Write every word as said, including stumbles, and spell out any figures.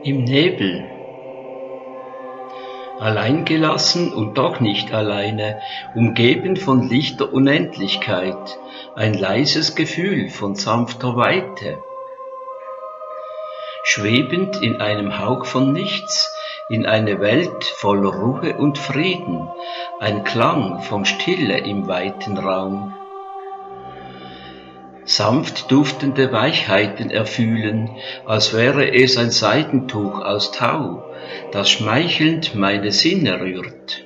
Im Nebel. Alleingelassen und doch nicht alleine, umgeben von lichter Unendlichkeit, ein leises Gefühl von sanfter Weite. Schwebend in einem Hauch von Nichts, in eine Welt voller Ruhe und Frieden, ein Klang von Stille im weiten Raum. Sanft duftende Weichheiten erfühlen, als wäre es ein Seidentuch aus Tau, das schmeichelnd meine Sinne rührt.